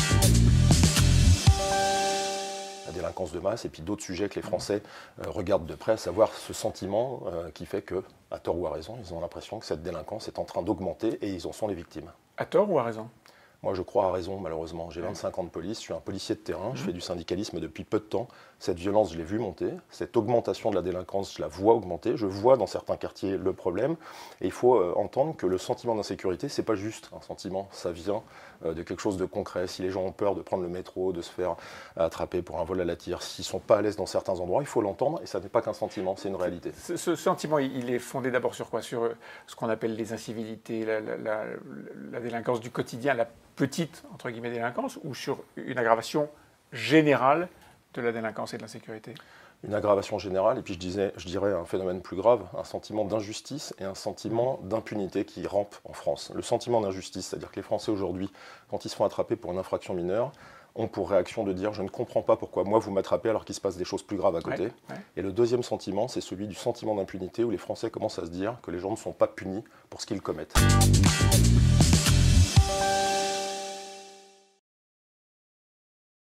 La délinquance de masse et puis d'autres sujets que les Français regardent de près, à savoir ce sentiment qui fait que, à tort ou à raison, ils ont l'impression que cette délinquance est en train d'augmenter et ils en sont les victimes. À tort ou à raison? Moi, je crois à raison, malheureusement. J'ai 25 ans de police, je suis un policier de terrain, je fais du syndicalisme depuis peu de temps. Cette violence, je l'ai vue monter. Cette augmentation de la délinquance, je la vois augmenter. Je vois dans certains quartiers le problème. Et il faut entendre que le sentiment d'insécurité, c'est pas juste un sentiment. Ça vient de quelque chose de concret. Si les gens ont peur de prendre le métro, de se faire attraper pour un vol à la tire, s'ils ne sont pas à l'aise dans certains endroits, il faut l'entendre. Et ça n'est pas qu'un sentiment, c'est une réalité. Ce sentiment, il est fondé d'abord sur quoi? Sur ce qu'on appelle les incivilités, la délinquance du quotidien, la petite, entre guillemets, délinquance, ou sur une aggravation générale de la délinquance et de l'insécurité? Une aggravation générale, et puis je dirais un phénomène plus grave, un sentiment d'injustice et un sentiment d'impunité qui rampe en France. Le sentiment d'injustice, c'est-à-dire que les Français aujourd'hui, quand ils se font attraper pour une infraction mineure, ont pour réaction de dire « je ne comprends pas pourquoi moi vous m'attrapez alors qu'il se passe des choses plus graves à côté ». Et le deuxième sentiment, c'est celui du sentiment d'impunité où les Français commencent à se dire que les gens ne sont pas punis pour ce qu'ils commettent.